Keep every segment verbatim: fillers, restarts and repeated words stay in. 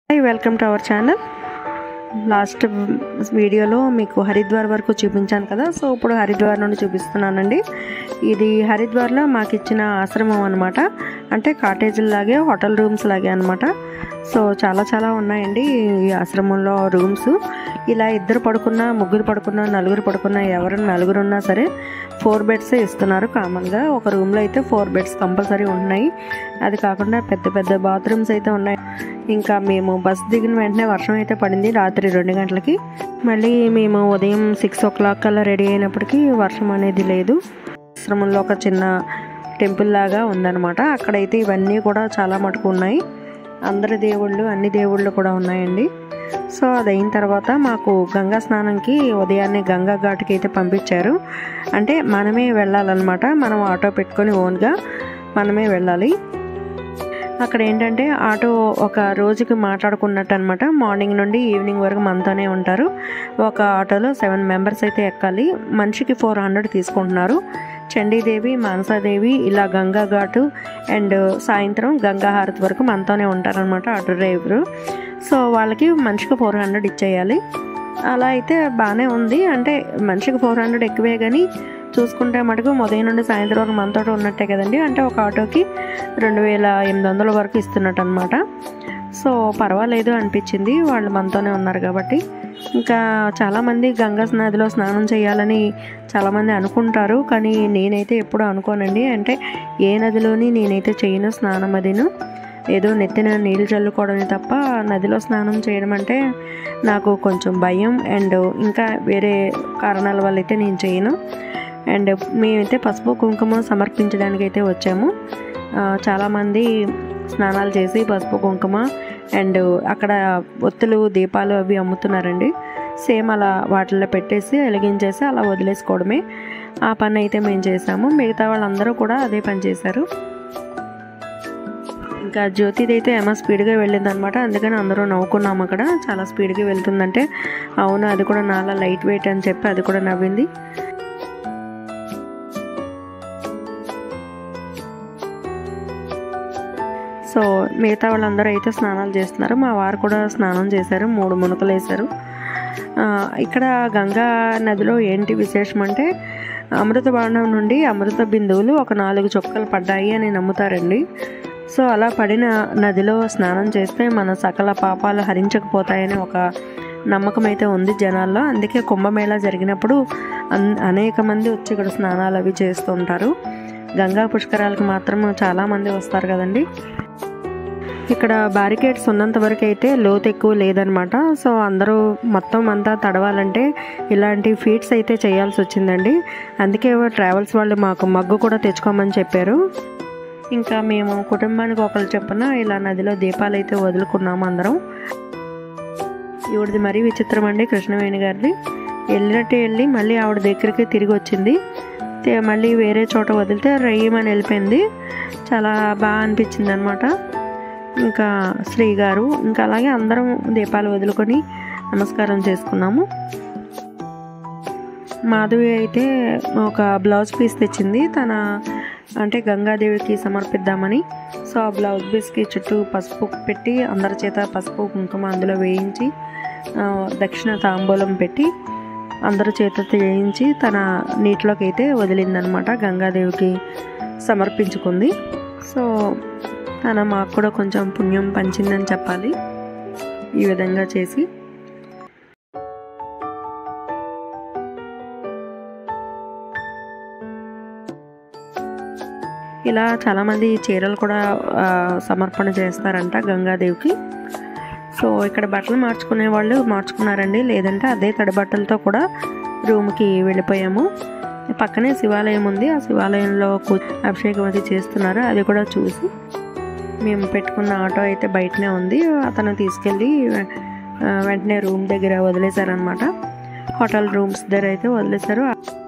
Hi, welcome to our channel. Last వీడియోలో మీకు హరిద్వార్ వరకు చూపించాను కదా, సో ఇప్పుడు హరిద్వార్ నుండి చూపిస్తున్నానండి. ఇది హరిద్వార్లో మాకు ఇచ్చిన ఆశ్రమం అనమాట. అంటే కాటేజీల లాగే, హోటల్ రూమ్స్ లాగే అనమాట. సో చాలా చాలా ఉన్నాయండి ఈ ఆశ్రమంలో రూమ్స్. ఇలా ఇద్దరు పడుకున్నా, ముగ్గురు పడుకున్నా, నలుగురు పడుకున్నా, ఎవరు నలుగురు ఉన్నా సరే ఫోర్ బెడ్స్ ఇస్తున్నారు కామన్గా. ఒక రూమ్లో అయితే ఫోర్ బెడ్స్ కంపల్సరీ ఉన్నాయి. అది కాకుండా పెద్ద పెద్ద బాత్రూమ్స్ అయితే ఉన్నాయి. ఇంకా మేము బస్ దిగిన వెంటనే వర్షం అయితే పడింది రాత్రి రెండు గంటలకి. మళ్ళీ మేము ఉదయం సిక్స్ ఓ క్లాక్ కల్లా రెడీ అయినప్పటికీ వర్షం అనేది లేదు. ఆశ్రమంలో ఒక చిన్న టెంపుల్ లాగా ఉందన్నమాట. అక్కడైతే ఇవన్నీ కూడా చాలా మటుకు ఉన్నాయి. అందరి దేవుళ్ళు, అన్ని దేవుళ్ళు కూడా ఉన్నాయండి. సో అది అయిన తర్వాత మాకు గంగా స్నానంకి ఉదయాన్నే గంగా ఘాట్కి అయితే పంపించారు. అంటే మనమే వెళ్ళాలన్నమాట. మనం ఆటో పెట్టుకొని ఓన్గా మనమే వెళ్ళాలి. అక్కడ ఏంటంటే ఆటో ఒక రోజుకి మాట్లాడుకున్నట్టు అనమాట. మార్నింగ్ నుండి ఈవినింగ్ వరకు మనతోనే ఉంటారు. ఒక ఆటోలో సెవెన్ మెంబర్స్ అయితే ఎక్కాలి. మనిషికి ఫోర్ హండ్రెడ్ తీసుకుంటున్నారు. చండీదేవి, మానసాదేవి, ఇలా గంగా ఘాటు అండ్ సాయంత్రం గంగా హారతి వరకు మనతోనే ఉంటారనమాట ఆటో డ్రైవరు. సో వాళ్ళకి మనిషికి ఫోర్ హండ్రెడ్ ఇచ్చేయాలి. అలా అయితే బాగానే ఉంది. అంటే మనిషికి ఫోర్ హండ్రెడ్ ఎక్కువే కానీ చూసుకుంటే మటుకు ఉదయం నుండి సాయంత్రం వరకు మనతో ఉన్నట్టే కదండి. అంటే ఒక ఆటోకి రెండు వేల ఎనిమిది వందల వరకు ఇస్తున్నట్టు అనమాట. సో పర్వాలేదు అనిపించింది, వాళ్ళు మనతోనే ఉన్నారు కాబట్టి. ఇంకా చాలామంది గంగా నదిలో స్నానం చేయాలని చాలామంది అనుకుంటారు, కానీ నేనైతే ఎప్పుడూ అనుకోనండి. అంటే ఏ నదిలోని నేనైతే చేయను స్నానం. అదిను ఏదో నెత్తిన నీళ్ళు చల్లుకోవడమే తప్ప నదిలో స్నానం చేయడం అంటే నాకు కొంచెం భయం. అండ్ ఇంకా వేరే కారణాల వల్ల అయితే నేను చేయను. అండ్ మేమైతే పసుపు కుంకుమ సమర్పించడానికి అయితే వచ్చాము. చాలామంది స్నానాలు చేసి పసుపు కుంకుమ అండ్ అక్కడ ఒత్తులు, దీపాలు అవి అమ్ముతున్నారండి. సేమ్ అలా వాటిల్లో పెట్టేసి వెలిగించేసి అలా వదిలేసుకోవడమే. ఆ పని అయితే మేము చేసాము. మిగతా వాళ్ళందరూ కూడా అదే పని చేశారు. ఇంకా జ్యోతిది అయితే ఏమో స్పీడ్గా వెళ్ళింది అనమాట. అందుకని అందరూ నవ్వుకున్నాము. అక్కడ చాలా స్పీడ్గా వెళ్తుందంటే అవును అది కూడా నాలా లైట్ వెయిట్ అని చెప్పి అది కూడా నవ్వింది. సో మిగతా వాళ్ళందరూ అయితే స్నానాలు చేస్తున్నారు. మా వారు కూడా స్నానం చేశారు, మూడు మునకలు వేశారు. ఇక్కడ గంగా నదిలో ఏంటి విశేషం అంటే అమృత బాణం నుండి అమృత బిందువులు ఒక నాలుగు చుక్కలు పడ్డాయి అని నమ్ముతారండి. సో అలా పడిన నదిలో స్నానం చేస్తే మన సకల పాపాలు హరించకపోతాయని ఒక నమ్మకం అయితే ఉంది జనాల్లో. అందుకే కుంభమేళా జరిగినప్పుడు అన్ అనేక మంది వచ్చి ఇక్కడ స్నానాలు అవి చేస్తూ ఉంటారు. గంగా పుష్కరాలకు మాత్రం చాలామంది వస్తారు కదండి. ఇక్కడ బ్యారికేడ్స్ ఉన్నంత వరకు అయితే లోతు ఎక్కువ లేదనమాట. సో అందరూ మొత్తం అంతా తడవాలంటే ఇలాంటి ఫీట్స్ అయితే చేయాల్సి వచ్చిందండి. అందుకే ట్రావెల్స్ వాళ్ళు మాకు మగ్గు కూడా తెచ్చుకోమని చెప్పారు. ఇంకా మేము కుటుంబానికి ఒకరు చొప్పున ఇలా నదిలో దీపాలు అయితే వదులుకున్నాము అందరం. ఈవిడది మరీ విచిత్రం అండి, కృష్ణవేణి గారిది. వెళ్ళినట్టు వెళ్ళి మళ్ళీ ఆవిడ దగ్గరికి తిరిగి వచ్చింది. మళ్ళీ వేరే చోట వదిలితే రయ్యమని వెళ్ళిపోయింది. చాలా బాగా అనిపించింది అనమాట. ఇంకా శ్రీ గారు ఇంకా అలాగే అందరం దీపాలు వదులుకొని నమస్కారం చేసుకున్నాము. మాధవి అయితే ఒక బ్లౌజ్ పీస్ తెచ్చింది, తన అంటే గంగాదేవికి సమర్పిద్దామని. సో ఆ బ్లౌజ్ పీస్కి చుట్టూ పసుపు పెట్టి అందరి చేత పసుపు కుంకుమ అందులో వేయించి దక్షిణ తాంబూలం పెట్టి అందరి చేతితో వేయించి తన నీటిలోకి అయితే వదిలిందనమాట. గంగాదేవికి సమర్పించుకుంది. సో తన మాకు కూడా కొంచెం పుణ్యం పంచిందని చెప్పాలి ఈ విధంగా చేసి. ఇలా చాలామంది చీరలు కూడా సమర్పణ చేస్తారంట గంగాదేవికి. సో ఇక్కడ బట్టలు మార్చుకునే వాళ్ళు మార్చుకున్నారండి, లేదంటే అదే తడి బట్టలతో కూడా రూమ్కి వెళ్ళిపోయాము. పక్కనే శివాలయం ఉంది, ఆ శివాలయంలో అభిషేకం అది చేస్తున్నారు. అది కూడా చూసి మేము పెట్టుకున్న ఆటో అయితే బయటనే ఉంది. అతను తీసుకెళ్ళి వెంటనే రూమ్ దగ్గర వదిలేశారనమాట. హోటల్ రూమ్స్ దగ్గర అయితే వదిలేశారు.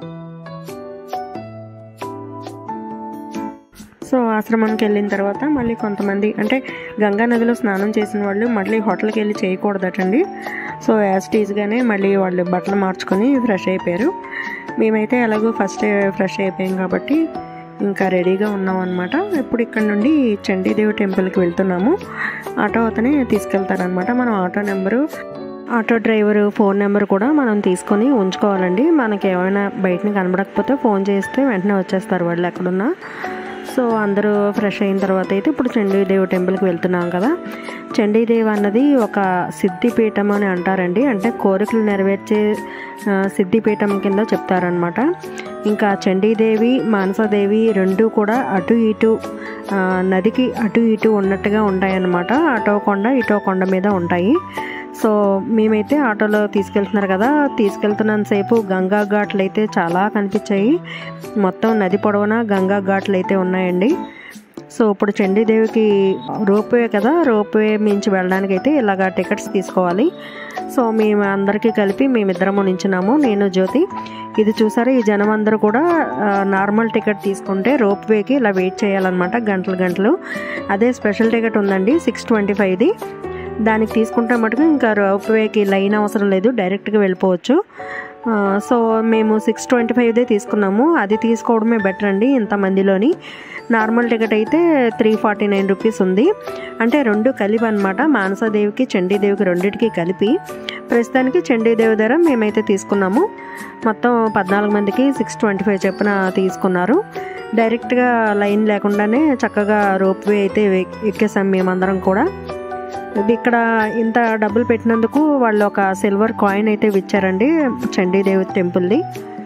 సో ఆశ్రమానికి వెళ్ళిన తర్వాత మళ్ళీ కొంతమంది అంటే గంగా నదిలో స్నానం చేసిన వాళ్ళు మళ్ళీ హోటల్కి వెళ్ళి చేయకూడదటండి. సో యాజ్ టీజ్గానే మళ్ళీ వాళ్ళు బట్టలు మార్చుకొని ఫ్రెష్ అయిపోయారు. మేమైతే ఎలాగో ఫస్ట్ ఫ్రెష్ అయిపోయాం కాబట్టి ఇంకా రెడీగా ఉన్నాం అనమాట. ఇప్పుడు ఇక్కడ నుండి చండీదేవి టెంపుల్కి వెళ్తున్నాము. ఆటో అతనే తీసుకెళ్తారనమాట. మనం auto number, auto driver phone number కూడా మనం తీసుకొని ఉంచుకోవాలండి. మనకి ఏమైనా బయటని కనబడకపోతే ఫోన్ చేస్తే వెంటనే వచ్చేస్తారు వాళ్ళు ఎక్కడున్నా. సో అందరూ ఫ్రెష్ అయిన తర్వాత అయితే ఇప్పుడు చండీదేవి టెంపుల్కి వెళ్తున్నాం కదా. చండీదేవి అన్నది ఒక సిద్ధిపీఠం అని అంటారండి. అంటే కోరికలు నెరవేర్చే సిద్ధిపీఠం కింద చెప్తారనమాట. ఇంకా చండీదేవి, మానసాదేవి రెండు కూడా అటు ఇటు నదికి అటు ఇటు ఉన్నట్టుగా ఉంటాయన్నమాట. అటో కొండ ఇటో కొండ మీద ఉంటాయి. సో మేమైతే ఆటోలో తీసుకెళ్తున్నారు కదా, తీసుకెళ్తున్నంతసేపు గంగా ఘాట్లు అయితే చాలా కనిపించాయి. మొత్తం నది పొడవునా గంగా ఘాట్లు అయితే ఉన్నాయండి. సో ఇప్పుడు చండీదేవికి రోప్వే కదా, రోప్వే మించి వెళ్ళడానికి అయితే ఇలాగా టికెట్స్ తీసుకోవాలి. సో మేము అందరికీ కలిపి మేమిద్దరము నించున్నాము, నేను జ్యోతి. ఇది చూసారా, ఈ జనం అందరూ కూడా నార్మల్ టికెట్ తీసుకుంటే రోప్వేకి ఇలా వెయిట్ చేయాలన్నమాట గంటలు గంటలు. అదే స్పెషల్ టికెట్ ఉందండి సిక్స్ ట్వంటీ ఫైవ్ది, దానికి తీసుకుంటే మటుకు ఇంకా రోప్వేకి లైన్ అవసరం లేదు, డైరెక్ట్గా వెళ్ళిపోవచ్చు. సో మేము సిక్స్ ట్వంటీ ఫైవ్దే తీసుకున్నాము. అది తీసుకోవడమే బెటర్ అండి ఇంతమందిలోని. నార్మల్ టికెట్ అయితే త్రీ ఫార్టీ నైన్ రూపీస్ ఉంది. అంటే రెండు కలిపి అనమాట, మానసాదేవికి చండీదేవికి రెండింటికి కలిపి. ప్రస్తుతానికి చండీదేవి దగ్గర మేమైతే తీసుకున్నాము. మొత్తం పద్నాలుగు మందికి సిక్స్ ట్వంటీ ఫైవ్ చొప్పున తీసుకున్నారు. డైరెక్ట్గా లైన్ లేకుండానే చక్కగా రోప్వే అయితే ఎక్కేసాం మేమందరం కూడా. ఇక్కడ ఇంత డబ్బులు పెట్టినందుకు వాళ్ళు ఒక సిల్వర్ కాయిన్ అయితే ఇచ్చారండి చండీదేవి టెంపుల్ది.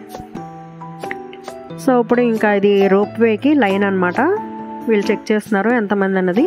సో ఇప్పుడు ఇంకా ఇది రోప్వేకి లైన్ అనమాట. వీళ్ళు చెక్ చేస్తున్నారు ఎంతమంది అన్నది.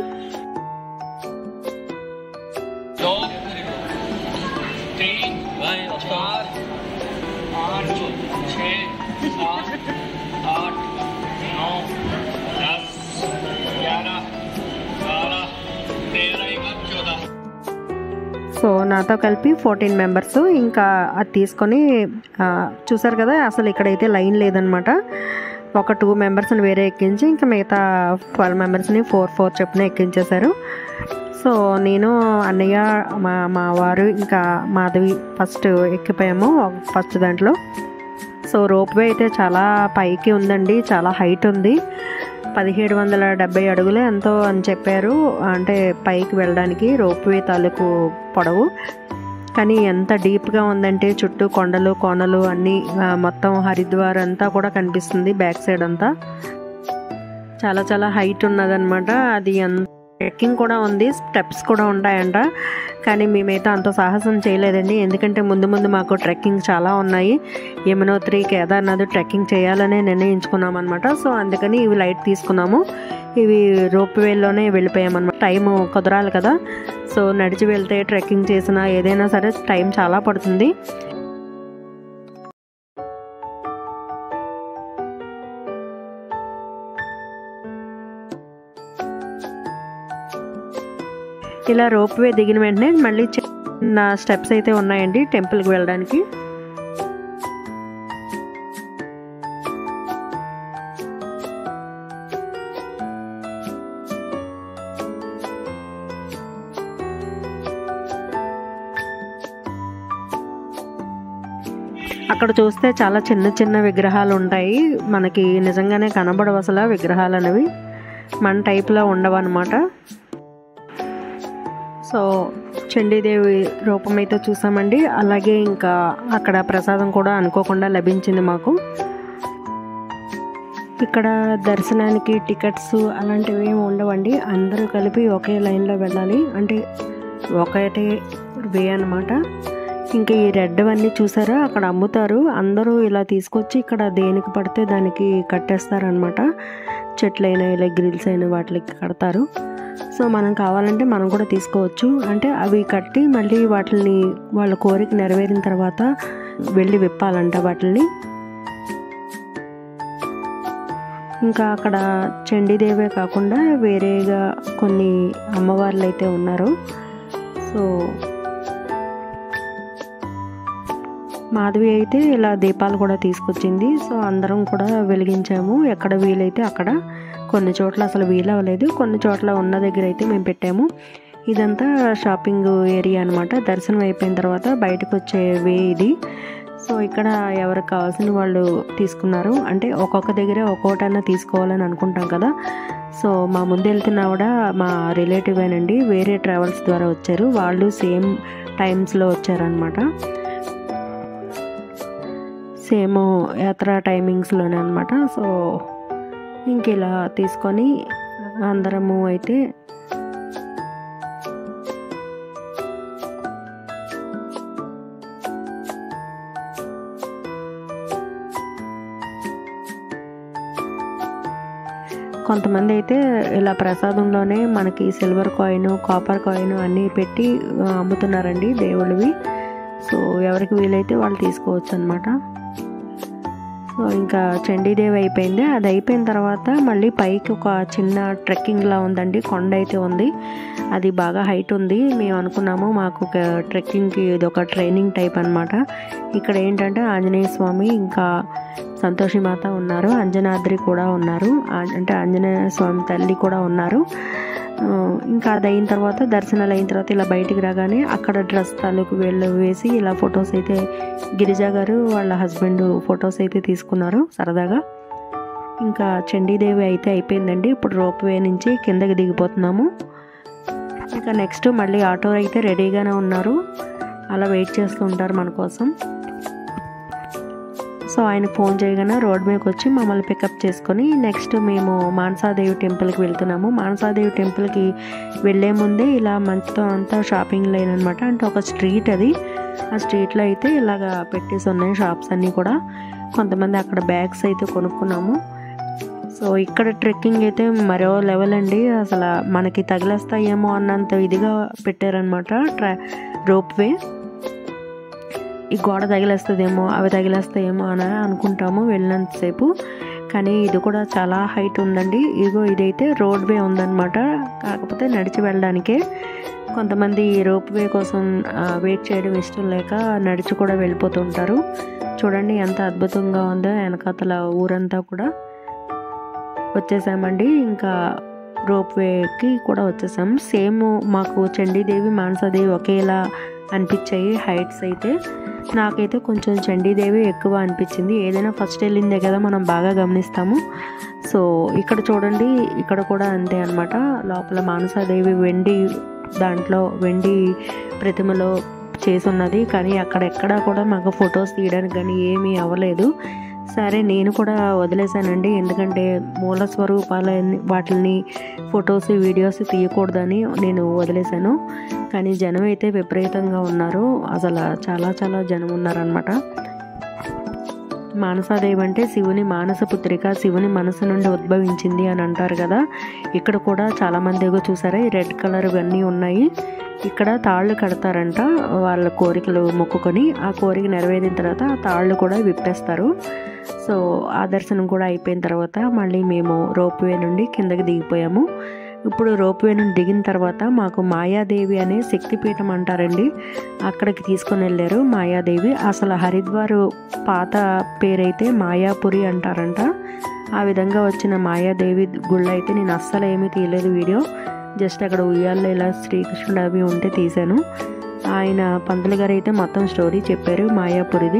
సో నాతో కలిపి ఫోర్టీన్ మెంబర్స్ ఇంకా అది తీసుకొని చూసారు కదా, అసలు ఇక్కడైతే లైన్ లేదనమాట. ఒక టూ మెంబర్స్ని వేరే ఎక్కించి ఇంకా మిగతా ట్వెల్వ్ మెంబర్స్ని ఫోర్ ఫోర్ చొప్పున ఎక్కించేశారు. సో నేను, అన్నయ్య, మా మా వారు ఇంకా మాధవి ఫస్ట్ ఎక్కిపోయాము ఫస్ట్ దాంట్లో. సో రోప్వే అయితే చాలా పైకి ఉందండి, చాలా హైట్ ఉంది. పదిహేడు వందల డెబ్బై అడుగులే ఎంతో అని చెప్పారు, అంటే పైకి వెళ్ళడానికి రోప్వే తాలూకు పొడవు. కానీ ఎంత డీప్గా ఉందంటే చుట్టూ కొండలు కోనలు అన్నీ, మొత్తం హరిద్వార్ అంతా కూడా కనిపిస్తుంది బ్యాక్ సైడ్ అంతా. చాలా చాలా హైట్ ఉన్నదన్నమాట. అది ఎంత ట్రెక్కింగ్ కూడా ఉంది, స్టెప్స్ కూడా ఉంటాయంట. కానీ మేమైతే అంత సాహసం చేయలేదండి, ఎందుకంటే ముందు ముందు మాకు ట్రెక్కింగ్ చాలా ఉన్నాయి. యమునోత్రి, కేదార్నాథ్ ట్రెక్కింగ్ చేయాలనే నిర్ణయించుకున్నాం అనమాట. సో అందుకని ఇవి లైట్ తీసుకున్నాము, ఇవి రోప్వేలోనే వెళ్ళిపోయామన్నమాట. టైం కుదరాలి కదా, సో నడిచి వెళ్తే ట్రెక్కింగ్ చేసినా ఏదైనా సరే టైం చాలా పడుతుంది. ఇలా రోప్వే దిగిన వెంటనే మళ్ళీ చిన్న స్టెప్స్ అయితే ఉన్నాయండి టెంపుల్కి వెళ్ళడానికి. అక్కడ చూస్తే చాలా చిన్న చిన్న విగ్రహాలు ఉంటాయి, మనకి నిజంగానే కనబడవు అసలు విగ్రహాలు అనేవి, మన టైప్లో ఉండవు అన్నమాట. సో చండీదేవి రూపం అయితే చూసామండి. అలాగే ఇంకా అక్కడ ప్రసాదం కూడా అనుకోకుండా లభించింది మాకు. ఇక్కడ దర్శనానికి టికెట్స్ అలాంటివి ఏమి ఉండవండి, అందరూ కలిపి ఒకే లైన్లో వెళ్ళాలి, అంటే ఒకటే వే అన్నమాట. ఇంకా ఈ రెడ్ అన్నీ చూసారా, అక్కడ అమ్ముతారు, అందరూ ఇలా తీసుకొచ్చి ఇక్కడ దేనికి పడితే దానికి కట్టేస్తారనమాట. చెట్లైనా ఇలా గ్రిల్స్ అయినా వాటికి కడతారు. సో మనం కావాలంటే మనం కూడా తీసుకోవచ్చు, అంటే అవి కట్టి మళ్ళీ వాటిని వాళ్ళ కోరిక నెరవేరిన తర్వాత వెళ్ళి విప్పాలంట వాటిని. ఇంకా అక్కడ చండీదేవే కాకుండా వేరేగా కొన్ని అమ్మవార్లు అయితే ఉన్నారు. సో మాధవి అయితే ఇలా దీపాలు కూడా తీసుకొచ్చింది. సో అందరం కూడా వెలిగించాము, ఎక్కడ వీలైతే అక్కడ. కొన్ని చోట్ల అసలు వీలవ్వలేదు, కొన్ని చోట్ల ఉన్న దగ్గర అయితే మేము పెట్టాము. ఇదంతా షాపింగ్ ఏరియా అనమాట. దర్శనం అయిపోయిన తర్వాత బయటకు వచ్చే వే ఇది. సో ఇక్కడ ఎవరికి కావాల్సిన వాళ్ళు తీసుకున్నారు. అంటే ఒక్కొక్క దగ్గర ఒక్కొక్కటన్నా తీసుకోవాలని అనుకుంటాం కదా. సో మా ముందు వెళ్తున్న ఆవిడ మా రిలేటివ్ ఏనండి, వేరే ట్రావెల్స్ ద్వారా వచ్చారు. వాళ్ళు సేమ్ టైమ్స్లో వచ్చారనమాట, సేమ్ యాత్ర టైమింగ్స్లోనే అనమాట. సో ఇంక ఇలా తీసుకొని అందరము అయితే కొంతమంది అయితే ఇలా ప్రసాదంలోనే మనకి సిల్వర్ కాయిన్, కాపర్ కాయిన్ అన్నీ పెట్టి అమ్ముతున్నారండి దేవుళ్ళవి. సో ఎవరికి వీలైతే వాళ్ళు తీసుకోవచ్చు అనమాట. సో ఇంకా చండీదేవి అయిపోయింది. అది అయిపోయిన తర్వాత మళ్ళీ పైకి ఒక చిన్న ట్రెక్కింగ్లా ఉందండి, కొండ అయితే ఉంది. అది బాగా హైట్ ఉంది. మేము అనుకున్నాము మాకు ఒక ట్రెక్కింగ్కి ఇది ఒక ట్రైనింగ్ టైప్ అనమాట. ఇక్కడ ఏంటంటే ఆంజనేయ స్వామి ఇంకా సంతోషిమాత ఉన్నారు, అంజనాద్రి కూడా ఉన్నారు, అంటే ఆంజనేయ స్వామి తల్లి కూడా ఉన్నారు. ఇంకా అది అయిన తర్వాత దర్శనాలు అయిన తర్వాత ఇలా బయటికి రాగానే అక్కడ డ్రెస్ తాలూకు వీళ్ళు వేసి ఇలా ఫొటోస్ అయితే గిరిజా గారు వాళ్ళ హస్బెండ్ ఫొటోస్ అయితే తీసుకున్నారు సరదాగా. ఇంకా చండీదేవి అయితే అయిపోయిందండి. ఇప్పుడు రోప్ వే నుంచి కిందకి దిగిపోతున్నాము. ఇంకా నెక్స్ట్ మళ్ళీ ఆటో అయితే రెడీగానే ఉన్నారు, అలా వెయిట్ చేస్తూ ఉంటారు మన కోసం. సో ఆయన ఫోన్ చేయగానే రోడ్ మీదకి వచ్చి మమ్మల్ని పికప్ చేసుకొని నెక్స్ట్ మేము మానసాదేవి టెంపుల్కి వెళ్తున్నాము. మానసాదేవి టెంపుల్కి వెళ్ళే ముందే ఇలా మొత్తం అంతా షాపింగ్ లైన్ అనమాట. అంటే ఒక స్ట్రీట్ అది, ఆ స్ట్రీట్లో అయితే ఇలాగా పెట్టేసి ఉన్నాయి షాప్స్ అన్నీ కూడా. కొంతమంది అక్కడ బ్యాగ్స్ అయితే కొనుక్కున్నాము. సో ఇక్కడ ట్రెక్కింగ్ అయితే మరో లెవెల్ అండి, అసలు మనకి తగిలేస్తాయేమో అన్నంత ఇదిగా పెట్టారనమాట ట్రా రోప్ వే. ఈ గోడ తగిలేస్తుందేమో అవి తగిలేస్తాయేమో అని అనుకుంటాము వెళ్ళినంతసేపు, కానీ ఇది కూడా చాలా హైట్ ఉందండి. ఇదిగో ఇదైతే రోడ్ వే ఉందన్నమాట, కాకపోతే నడిచి వెళ్ళడానికే. కొంతమంది రోప్ వే కోసం వెయిట్ చేయడం ఇష్టం లేక నడిచి కూడా వెళ్ళిపోతుంటారు. చూడండి ఎంత అద్భుతంగా ఉందో, వెనకాతల ఊరంతా కూడా వచ్చేసామండి. ఇంకా రోప్ వేకి కూడా వచ్చేసాం. సేమ్ మాకు చండీదేవి మానసాదేవి ఒకేలా అనిపించాయి హైట్స్ అయితే. నాకైతే కొంచెం చండీదేవి ఎక్కువ అనిపించింది. ఏదైనా ఫస్ట్ వెళ్ళిందే కదా మనం బాగా గమనిస్తాము. సో ఇక్కడ చూడండి, ఇక్కడ కూడా అంతే అనమాట. లోపల మానసాదేవి వెండి దాంట్లో వెండి ప్రతిమలో చేసి ఉన్నది, కానీ అక్కడెక్కడా కూడా మాకు ఫొటోస్ తీయడానికి కానీ ఏమీ అవ్వలేదు. సరే నేను కూడా వదిలేశానండి, ఎందుకంటే మూల స్వరూపాలని వాటిని ఫొటోస్ వీడియోస్ తీయకూడదని నేను వదిలేశాను. కానీ జనం అయితే విపరీతంగా ఉన్నారు, అసలు చాలా చాలా జనం ఉన్నారనమాట. మానసాదేవి అంటే శివుని మానస పుత్రిక, శివుని మనసు నుండి ఉద్భవించింది అని అంటారు కదా. ఇక్కడ కూడా చాలామంది చూసారా ఈ రెడ్ కలర్ ఇవన్నీ ఉన్నాయి. ఇక్కడ తాళ్ళు కడతారంట వాళ్ళ కోరికలు మొక్కుకొని, ఆ కోరిక నెరవేరిన తర్వాత ఆ తాళ్ళు కూడా విప్పేస్తారు. సో ఆ దర్శనం కూడా అయిపోయిన తర్వాత మళ్ళీ మేము రోప్ వే నుండి కిందకి దిగిపోయాము. ఇప్పుడు రోప్ వే నుండి దిగిన తర్వాత మాకు మాయాదేవి అనే శక్తిపీఠం అంటారండి, అక్కడికి తీసుకొని వెళ్ళారు మాయాదేవి. అసలు హరిద్వార్ పాత పేరైతే మాయాపురి అంటారంట. ఆ విధంగా వచ్చిన మాయాదేవి గుళ్ళు అయితే నేను అస్సలు ఏమీ తీయలేదు వీడియో, జస్ట్ అక్కడ ఉయ్యాల్లో ఇలా శ్రీకృష్ణుడు అవి ఉంటే తీశాను. ఆయన పంతులు గారు అయితే మొత్తం స్టోరీ చెప్పారు మాయాపురిది.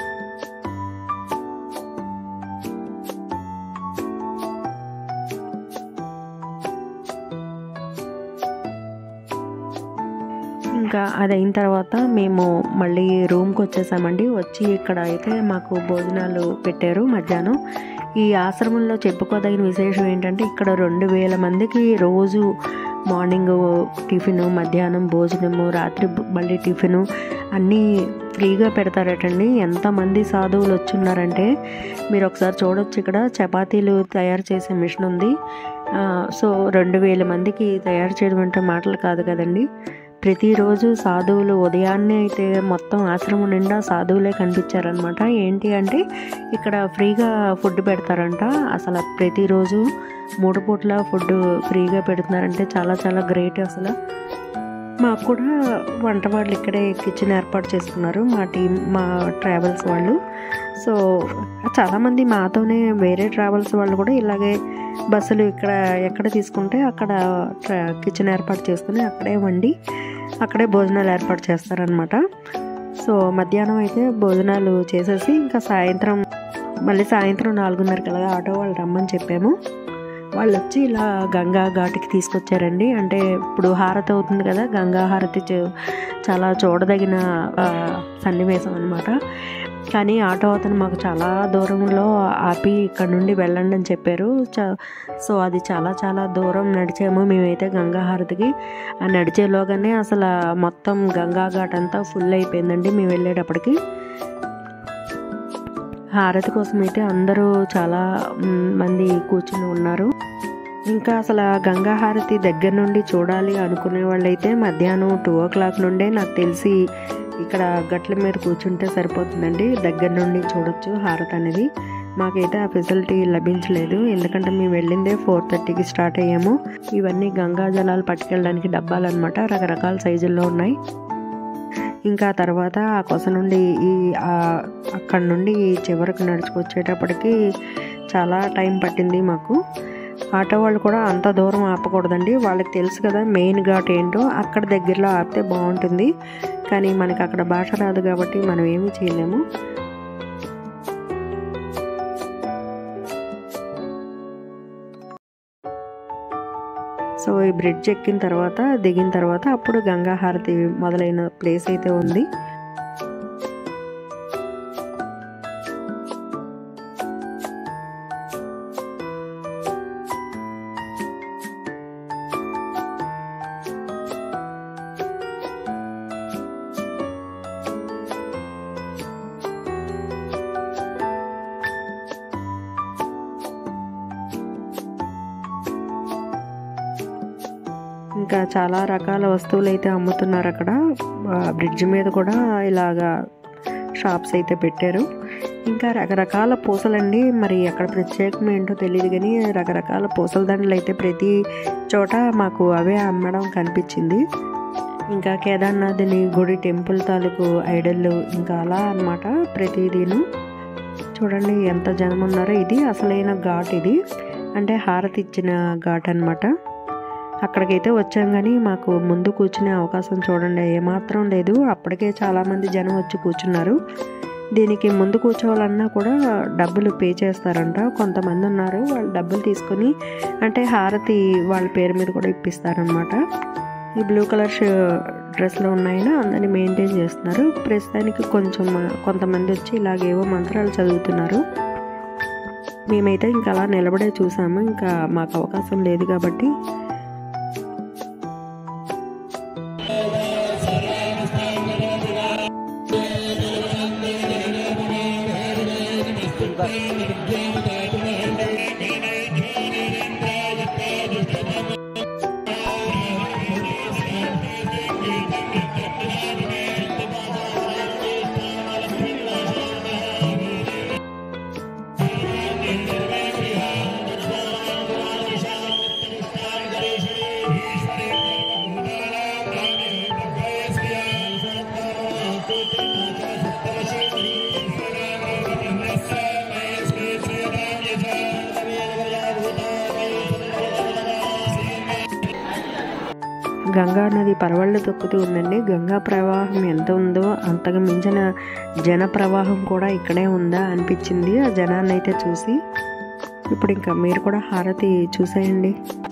ఇంకా అది అయిన తర్వాత మేము మళ్ళీ రూమ్కి వచ్చేసామండి. వచ్చి ఇక్కడ అయితే మాకు భోజనాలు పెట్టారు మధ్యాహ్నం. ఈ ఆశ్రమంలో చెప్పుకోదగిన విశేషం ఏంటంటే ఇక్కడ రెండు వేల మందికి రోజు మార్నింగ్ టిఫిన్, మధ్యాహ్నం భోజనము, రాత్రి మళ్ళీ టిఫిను అన్నీ ఫ్రీగా పెడతారటండి. ఎంతమంది సాధువులు వచ్చున్నారంటే మీరు ఒకసారి చూడొచ్చు. ఇక్కడ చపాతీలు తయారు చేసే మిషన్ ఉంది. సో రెండు వేల మందికి తయారు చేయడం అంటే మాటలు కాదు కదండి. ప్రతిరోజు సాధువులు ఉదయాన్నే అయితే మొత్తం ఆశ్రమం నిండా సాధువులే కనిపించారనమాట. ఏంటి అంటే ఇక్కడ ఫ్రీగా ఫుడ్ పెడతారంట. అసలు ప్రతిరోజు మూడు పూట్ల ఫుడ్ ఫ్రీగా పెడుతున్నారంటే చాలా చాలా గ్రేట్. అసలు మాకు కూడా వంట వాళ్ళు ఇక్కడే కిచెన్ ఏర్పాటు చేసుకున్నారు మా టీం, మా ట్రావెల్స్ వాళ్ళు. సో చాలామంది మాతోనే వేరే ట్రావెల్స్ వాళ్ళు కూడా ఇలాగే బస్సులు ఇక్కడ ఎక్కడ తీసుకుంటే అక్కడ కిచెన్ ఏర్పాటు చేసుకుని అక్కడే వండి అక్కడే భోజనాలు ఏర్పాటు చేస్తారనమాట. సో మధ్యాహ్నం అయితే భోజనాలు చేసేసి ఇంకా సాయంత్రం మళ్ళీ సాయంత్రం నాలుగున్నర కల్లా ఆటో వాళ్ళు రమ్మని చెప్పాము. వాళ్ళు వచ్చి ఇలా గంగా ఘాట్కి తీసుకొచ్చారండి. అంటే ఇప్పుడు హారతి అవుతుంది కదా, గంగా హారతి చాలా చూడదగిన సన్నివేశం అనమాట. కానీ ఆటో అతను మాకు చాలా దూరంలో ఆపి ఇక్కడ నుండి వెళ్ళండి అని చెప్పారు. సో అది చాలా చాలా దూరం నడిచాము మేమైతే గంగా హారతికి. ఆ నడిచేలోగానే అసలు మొత్తం గంగా ఘాట్ అంతా ఫుల్ అయిపోయిందండి మేము వెళ్ళేటప్పటికి. హారతి కోసం అయితే అందరూ చాలా మంది కూర్చుని ఉన్నారు. ఇంకా అసలు గంగా హారతి దగ్గర నుండి చూడాలి అనుకునే వాళ్ళైతే మధ్యాహ్నం టూ ఓ క్లాక్ నుండే నాకు తెలిసి ఇక్కడ గట్ల మీద కూర్చుంటే సరిపోతుందండి, దగ్గర నుండి చూడొచ్చు హారతి అనేది. మాకైతే ఆ ఫెసిలిటీ లభించలేదు, ఎందుకంటే మేము వెళ్ళిందే ఫోర్ థర్టీకి స్టార్ట్ అయ్యాము. ఇవన్నీ గంగా జలాలు పట్టుకెళ్ళడానికి డబ్బాలు అనమాట, రకరకాల సైజుల్లో ఉన్నాయి. ఇంకా తర్వాత ఆ కొస నుండి ఈ అక్కడ నుండి చివరికి నడుచుకొచ్చేటప్పటికి చాలా టైం పట్టింది మాకు. ఆటో వాళ్ళు కూడా అంత దూరం ఆపకూడదండి, వాళ్ళకి తెలుసు కదా మెయిన్ ఘాట్ ఏంటో, అక్కడ దగ్గరలో ఆపితే బాగుంటుంది. కానీ మనకి అక్కడ భాష రాదు కాబట్టి మనం ఏమీ చేయలేము. సో ఈ బ్రిడ్జ్ ఎక్కిన తర్వాత దిగిన తర్వాత అప్పుడు గంగా హారతి మొదలైన ప్లేస్ అయితే ఉంది. ఇంకా చాలా రకాల వస్తువులు అయితే అమ్ముతున్నారు అక్కడ. బ్రిడ్జ్ మీద కూడా ఇలాగా షాప్స్ అయితే పెట్టారు. ఇంకా రకరకాల పూసలండి, మరి అక్కడ ప్రత్యేకం ఏంటో తెలియదు కానీ రకరకాల పూసల దండలు అయితే ప్రతి చోట మాకు అవే అమ్మడం కనిపించింది. ఇంకా కేదార్నాథ్ని గుడి టెంపుల్ తాలూకు ఐడళ్ళు ఇంకా అలా అన్నమాట ప్రతిదీను. చూడండి ఎంత జనం ఉన్నారో. ఇది అసలైన ఘాట్, ఇది అంటే హారతి ఇచ్చిన ఘాట్ అనమాట. అక్కడికైతే వచ్చాం కానీ మాకు ముందు కూర్చునే అవకాశం చూడండి ఏమాత్రం లేదు, అప్పటికే చాలామంది జనం వచ్చి కూర్చున్నారు. దీనికి ముందు కూర్చోవాలన్నా కూడా డబ్బులు పే చేస్తారంట. కొంతమంది ఉన్నారు వాళ్ళు డబ్బులు తీసుకొని అంటే హారతి వాళ్ళ పేరు మీద కూడా ఇప్పిస్తారనమాట. ఈ బ్లూ కలర్ డ్రెస్లో ఉన్నాయన అందరినీ మెయింటైన్ చేస్తున్నారు. ప్రస్తుతానికి కొంచెం కొంతమంది వచ్చి ఇలాగేవో మంత్రాలు చదువుతున్నారు. మేమైతే ఇంకా అలా నిలబడే చూసాము, ఇంకా మాకు అవకాశం లేదు కాబట్టి. గంగా నది పరవళ్ళు తొక్కుతూ ఉందండి. గంగా ప్రవాహం ఎంత ఉందో అంతకు మించిన జన ప్రవాహం కూడా ఇక్కడే ఉందా అనిపించింది ఆ జనాన్ని అయితే చూసి. ఇప్పుడు ఇంకా మీరు కూడా హారతి చూసేయండి.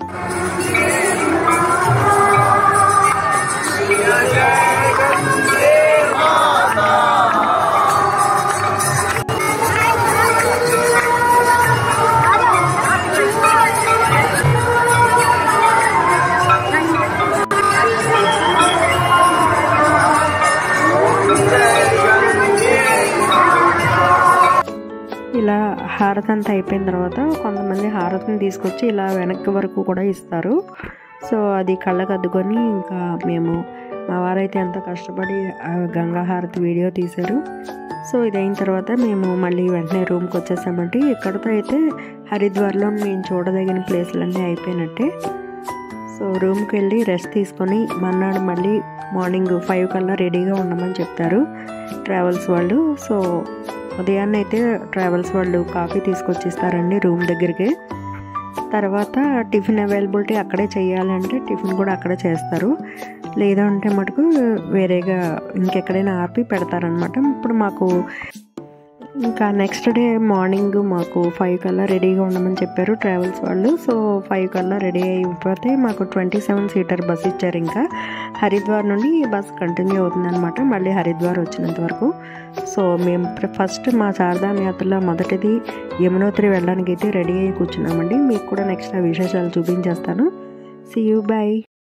ఇలా హారతి అంతా అయిపోయిన తర్వాత కొంతమంది హారతిని తీసుకొచ్చి ఇలా వెనక్కి వరకు కూడా ఇస్తారు. సో అది కళ్ళకు అద్దుకొని ఇంకా మేము మా వారైతే ఎంతో కష్టపడి గంగా హారతి వీడియో తీశారు. సో ఇది అయిన తర్వాత మేము మళ్ళీ వెంటనే రూమ్కి వచ్చేసామంటే ఇక్కడతో అయితే హరిద్వార్లో మేము చూడదగిన ప్లేస్లన్నీ అయిపోయినట్టే. సో రూమ్కి వెళ్ళి రెస్ట్ తీసుకొని మర్నాడు మళ్ళీ మార్నింగ్ ఫైవ్ కల్లా రెడీగా ఉండమని చెప్తారు ట్రావెల్స్ వాళ్ళు. సో ఉదయాన్నే అయితే ట్రావెల్స్ వాళ్ళు కాఫీ తీసుకొచ్చి ఇస్తారండి రూమ్ దగ్గరికి. తర్వాత టిఫిన్ అవైలబిలిటీ అక్కడే చేయాలంటే టిఫిన్ కూడా అక్కడే చేస్తారు. లేదంటే మటుకు వేరేగా ఇంకెక్కడైనా ఆపి పెడతారనమాట. ఇప్పుడు మాకు ఇంకా నెక్స్ట్ డే మార్నింగ్ మాకు ఫైవ్ కల్లా రెడీగా ఉండమని చెప్పారు ట్రావెల్స్ వాళ్ళు. సో ఫైవ్ కల్లా రెడీ అయిపోతే మాకు ట్వంటీ సెవెన్ సీటర్ బస్ ఇచ్చారు. ఇంకా హరిద్వార్ నుండి ఈ బస్ కంటిన్యూ అవుతుందన్నమాట మళ్ళీ హరిద్వార్ వచ్చినంత వరకు. సో మేము ఫస్ట్ మా చార్ధామ్ యాత్రలో మొదటిది యమునోత్రి వెళ్ళడానికి అయితే రెడీ అయ్యి కూర్చున్నామండి. మీకు కూడా నెక్స్ట్ ఆ విశేషాలు చూపించేస్తాను. See you, by.